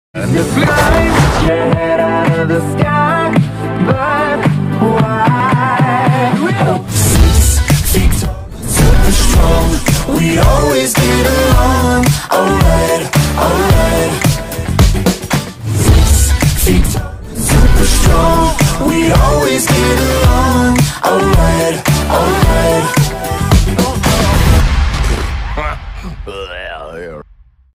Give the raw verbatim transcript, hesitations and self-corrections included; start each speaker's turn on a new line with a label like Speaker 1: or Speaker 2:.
Speaker 1: And the fly, your head out of the sky.